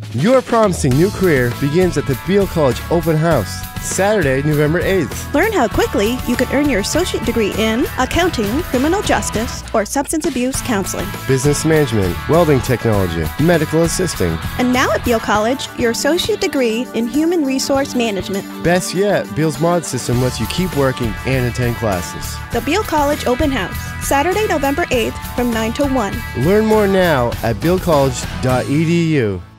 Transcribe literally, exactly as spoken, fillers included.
Your promising new career begins at the Beal College Open House, Saturday, November eighth. Learn how quickly you can earn your associate degree in accounting, criminal justice, or substance abuse counseling. Business management, welding technology, medical assisting. And now at Beal College, your associate degree in human resource management. Best yet, Beal's mod system lets you keep working and attend classes. The Beal College Open House, Saturday, November eighth from nine to one. Learn more now at beal college dot e d u.